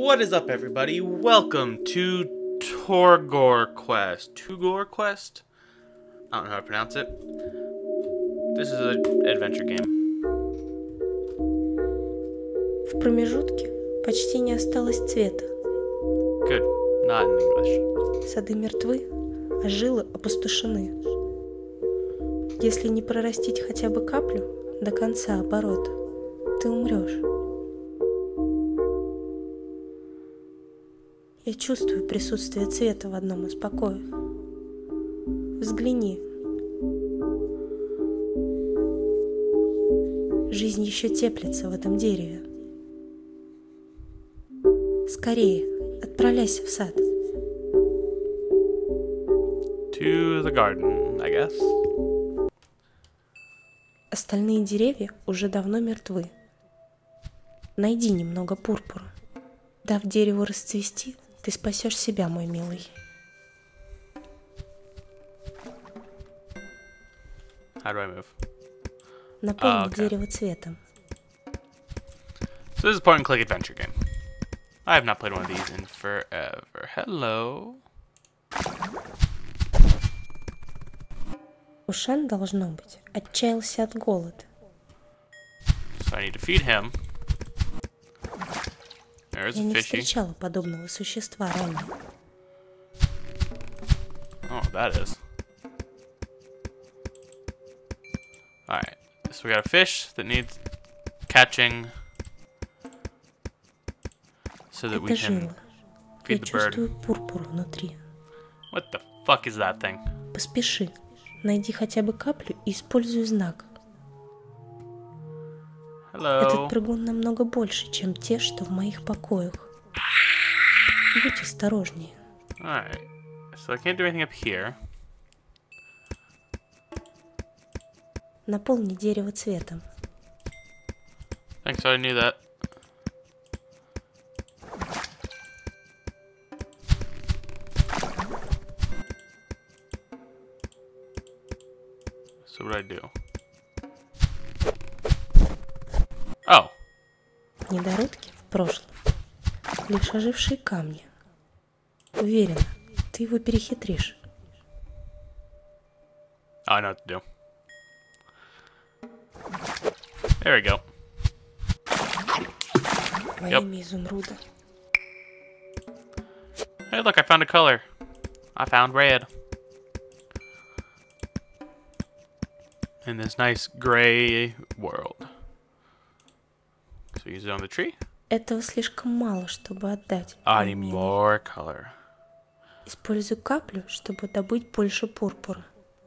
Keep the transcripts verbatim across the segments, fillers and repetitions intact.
What is up, everybody? Welcome to Turgor Quest. Turgor Quest? I don't know how to pronounce it. This is an adventure game. В промежутке почти не осталось цвета. Good. Not in English. Сады мертвы, а жилы опустошены. Если не прорастить хотя бы каплю до конца оборота, ты умрешь. Я чувствую присутствие цвета в одном из покоев. Взгляни. Жизнь еще теплится в этом дереве. Скорее, отправляйся в сад. To the garden, I guess. Остальные деревья уже давно мертвы. Найди немного пурпура. Дав дереву расцвести, ты спасешь себя, мой милый. How do I move? Наполни Oh, okay. дерево цветом. So this is a point and click adventure game. I have not played one of these in forever. Hello. Ушан, должно быть, отчаялся от голода. So I need to feed him. There's Я a не fishy. встречала подобного существа ранее. Oh, that is. Alright, so we got a fish that needs catching so that we Это can жило. feed Я the bird. чувствую пурпур внутри. What the fuck is that thing? Поспеши. Найди хотя бы каплю и используй знак. Hello. Этот прыгун намного больше, чем те, что в моих покоях. Будь осторожнее. Alright, so I can't do anything up here. Наполни дерево цветом. Thanks, I knew that. So what do I do? Oh. Недородки в прошлом. Лишь ожившие камни. Уверена, ты его перехитришь. I know what to do. There we go. Во Yep. имя изумруда. Hey, look, I found a color. I found red. In this nice gray world. So use it on the tree. Этого слишком мало, чтобы отдать. I мой need милый. more color. Используй каплю, чтобы добыть больше пурпура.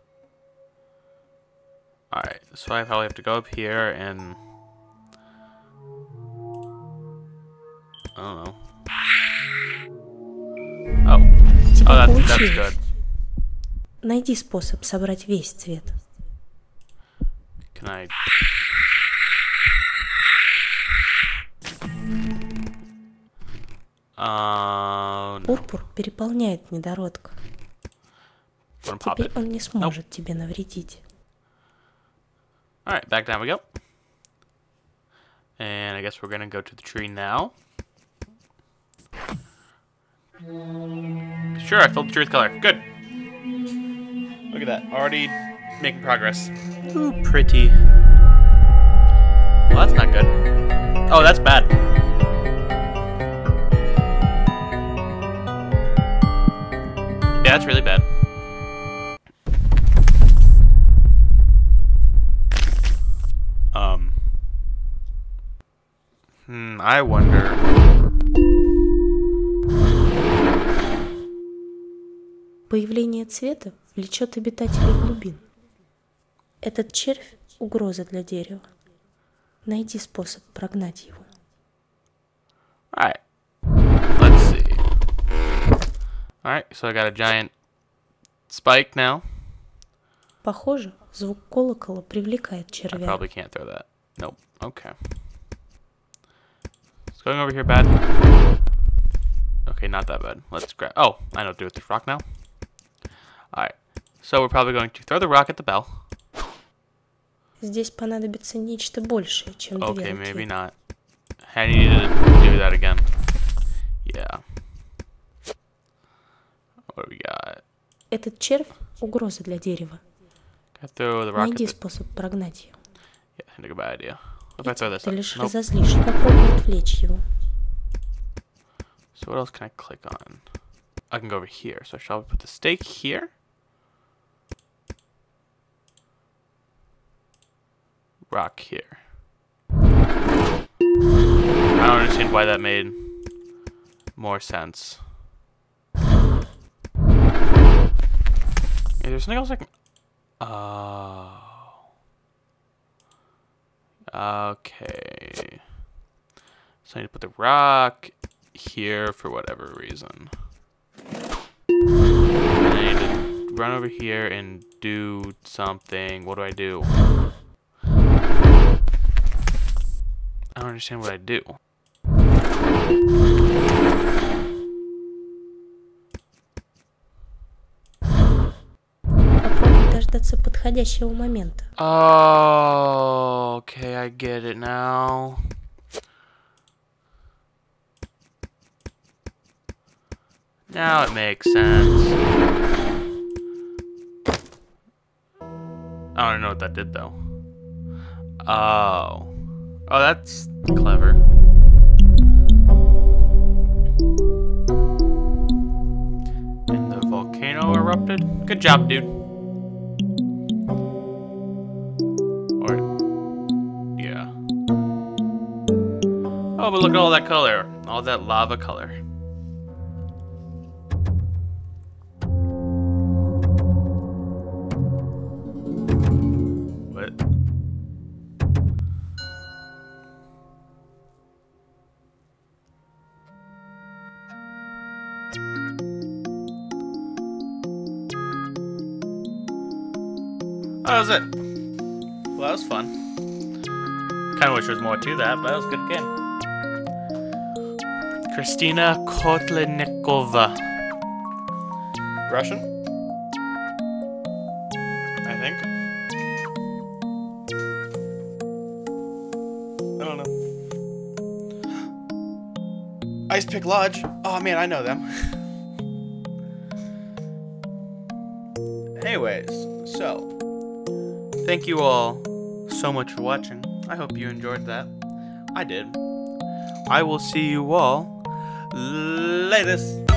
Alright, so I probably have to go up here and... I don't know. Oh. Тебе Oh, that's, that's получилось. good. Найди способ собрать весь цвет. Can I... Uh, no. Пурпур переполняет недородка. I'm gonna pop Теперь it. он не сможет тебе навредить. Alright, back down we go. And I guess we're gonna go to the tree now. Sure, I filled the tree with color. Good. Look at that. Already making progress. Ooh, pretty. Well, that's not good. Oh, that's bad. Yeah, that's really bad. Um. Hmm, I wonder. Появление цвета влечет обитателей глубин. Этот червь – угроза для дерева. Найди способ прогнать его. Alright. Let's see. Alright, so I got a giant spike now. Похоже, звук колокола привлекает I червя. probably can't throw that. Nope. Okay. It's going over here bad. Okay, not that bad. Let's grab. Oh, I know what to do with this rock now. Alright. So we're probably going to throw the rock at the bell. Здесь понадобится нечто большее, чем две Okay, руки. maybe not. I need to do that again. Этот червь – угроза для дерева. Can I throw the rock Найди at the... способ прогнать ее. Yeah, I think a bad idea. What if I throw this Ты up? лишь Nope. разозлишь. Попробуй отвлечь его. So what else can I click on? I can go over here. So shall we put the stake here? Rock here. I don't understand why that made more sense. Is there something else I can... Oh. Okay. So I need to put the rock here for whatever reason. And I need to run over here and do something. What do I do? I don't understand what I do. Попробуй дождаться подходящего момента. Oh, okay, I get it now. Now it makes sense. I don't know what that did though. Oh. Oh, that's clever. And the volcano erupted. Good job, dude. Or, yeah. Oh, but look at all that color. All that lava color. What? Oh, that was it. Well, that was fun. Kind of wish there was more to that, but that was a good game. Kristina Kotlenikova. Russian? I think. I don't know. Ice Pick Lodge. Oh man, I know them. Anyways, so thank you all so much for watching. I hope you enjoyed that. I did. I will see you all later.